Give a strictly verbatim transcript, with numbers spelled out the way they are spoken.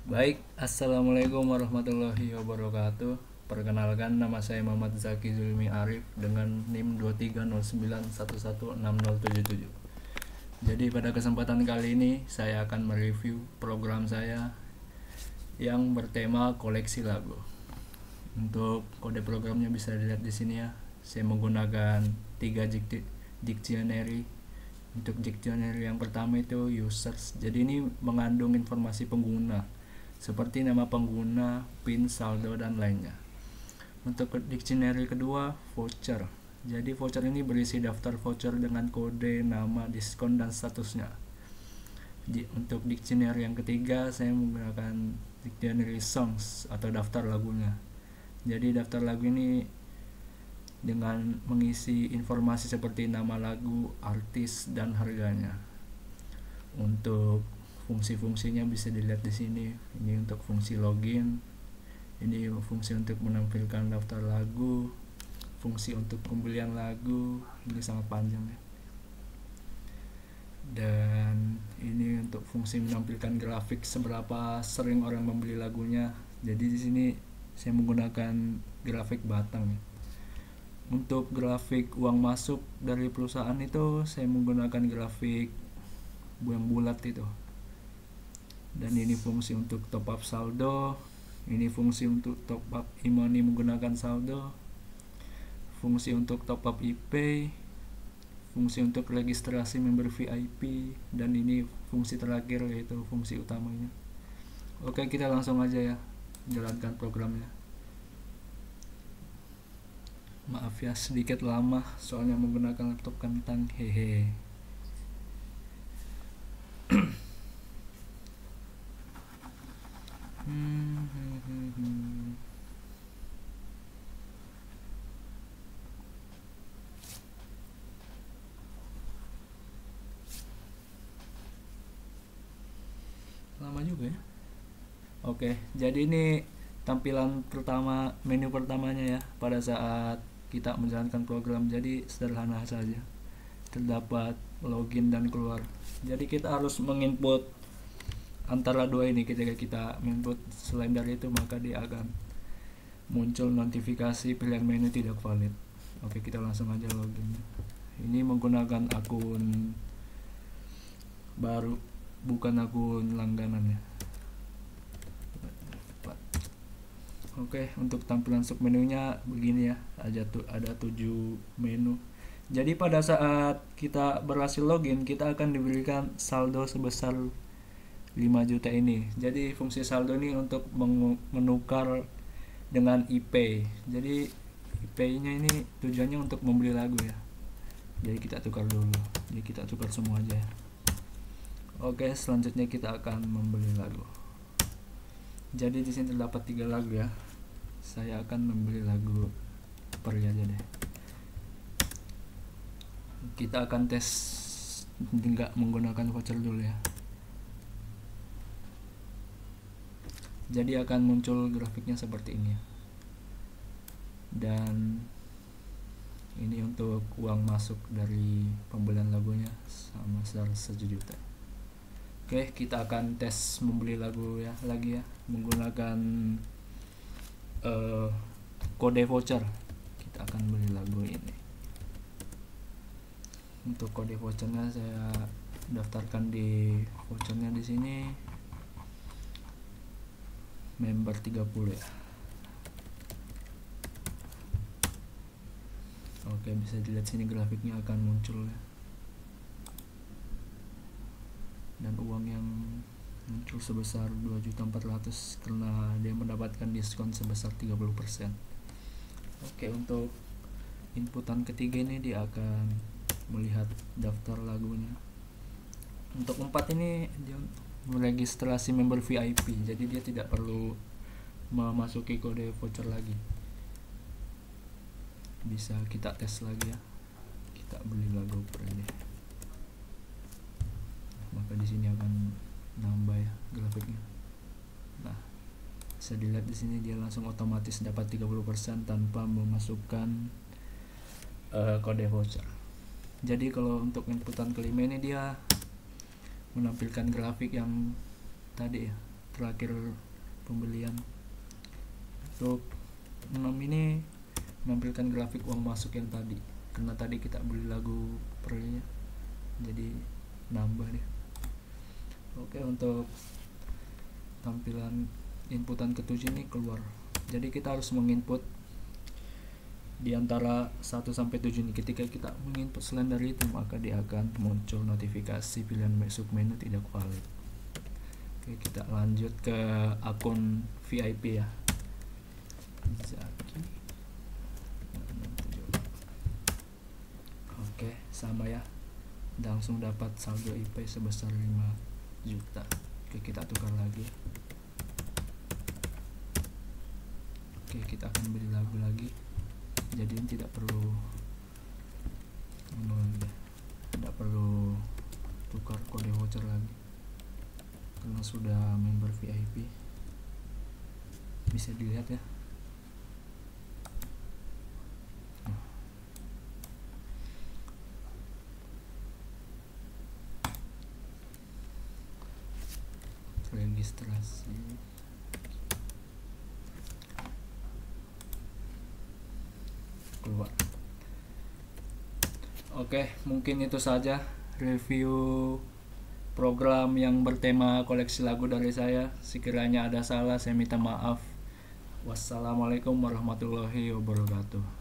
Baik, assalamualaikum warahmatullahi wabarakatuh. Perkenalkan, nama saya Muhammad Zaki Zulmi Arif dengan NIM dua tiga nol sembilan satu satu enam nol tujuh tujuh. Jadi pada kesempatan kali ini saya akan mereview program saya yang bertema koleksi lagu. Untuk kode programnya bisa dilihat di sini ya. Saya menggunakan tiga dictionary. Untuk dictionary yang pertama itu users. Jadi ini mengandung informasi pengguna seperti nama pengguna, PIN, saldo, dan lainnya. Untuk dictionary kedua, voucher. Jadi voucher ini berisi daftar voucher dengan kode, nama, diskon, dan statusnya. Untuk dictionary yang ketiga, saya menggunakan dictionary songs atau daftar lagunya. Jadi daftar lagu ini dengan mengisi informasi seperti nama lagu, artis, dan harganya. Untuk fungsi-fungsinya bisa dilihat di sini. Ini untuk fungsi login, ini fungsi untuk menampilkan daftar lagu, fungsi untuk pembelian lagu, ini sangat panjang ya. Dan ini untuk fungsi menampilkan grafik seberapa sering orang membeli lagunya. Jadi di sini saya menggunakan grafik batang ya. Untuk grafik uang masuk dari perusahaan itu saya menggunakan grafik yang bulat itu. Dan ini fungsi untuk top up saldo, ini fungsi untuk top up e-money menggunakan saldo, fungsi untuk top up e-pay, fungsi untuk registrasi member V I P, dan ini fungsi terakhir yaitu fungsi utamanya. Oke, kita langsung aja ya jalankan programnya. Maaf ya sedikit lama soalnya menggunakan laptop kentang, hehe. Hmm, hmm, hmm, hmm. Lama juga ya. Oke, jadi ini tampilan pertama, menu pertamanya ya pada saat kita menjalankan program. Jadi sederhana saja. Terdapat login dan keluar. Jadi kita harus menginput antara dua ini. Ketika kita input selain dari itu maka dia akan muncul notifikasi pilihan menu tidak valid. Oke, kita langsung aja login. Ini menggunakan akun baru, bukan akun langganan ya. Oke, untuk tampilan submenunya begini ya. Ada tu, ada tujuh menu. Jadi pada saat kita berhasil login, kita akan diberikan saldo sebesar lima juta ini. Jadi fungsi saldo ini untuk menukar dengan e-pay. Jadi e-pay-nya ini tujuannya untuk membeli lagu ya. Jadi kita tukar dulu. Jadi kita tukar semua aja ya. Oke, selanjutnya kita akan membeli lagu. Jadi di sini terdapat tiga lagu ya. Saya akan membeli lagu Peri aja deh. Kita akan tes nggak menggunakan voucher dulu ya. Jadi akan muncul grafiknya seperti ini ya. Dan ini untuk uang masuk dari pembelian lagunya sama sebesar satu juta. Oke, kita akan tes membeli lagu ya lagi ya menggunakan uh, kode voucher. Kita akan beli lagu ini. Untuk kode vouchernya saya daftarkan di vouchernya di sini member tiga puluh ya. Oke, bisa dilihat sini grafiknya akan muncul ya. Dan uang yang muncul sebesar dua juta empat ratus karena dia mendapatkan diskon sebesar tiga puluh persen. Oke, untuk inputan ketiga ini dia akan melihat daftar lagunya. Untuk empat ini dia meregistrasi member V I P, jadi dia tidak perlu memasuki kode voucher lagi. Bisa kita tes lagi ya. Kita beli lagu per ini. Maka di sini akan nambah ya grafiknya. Nah, bisa dilihat di sini dia langsung otomatis dapat tiga puluh persen tanpa memasukkan uh, kode voucher. Jadi kalau untuk inputan kelima ini dia menampilkan grafik yang tadi ya, terakhir pembelian. Untuk enam ini menampilkan grafik uang masuk yang tadi, karena tadi kita beli lagu pernya, jadi nambah deh. Oke, untuk tampilan inputan ketujuh ini keluar, jadi kita harus menginput di antara satu sampai tujuh ini. Ketika kita menginput selain dari itu, maka dia akan muncul notifikasi pilihan masuk menu tidak valid. Oke, kita lanjut ke akun V I P ya, Zaki. Oke, sama ya, langsung dapat saldo I P sebesar lima juta. Oke, kita tukar lagi. Oke, kita akan beli lagu lagi, jadi tidak perlu tidak perlu tukar kode voucher lagi karena sudah member V I P. Bisa dilihat ya. Registrasi. Keluar. Oke, mungkin itu saja review program yang bertema koleksi lagu dari saya. Sekiranya ada salah, saya minta maaf. Wassalamualaikum warahmatullahi wabarakatuh.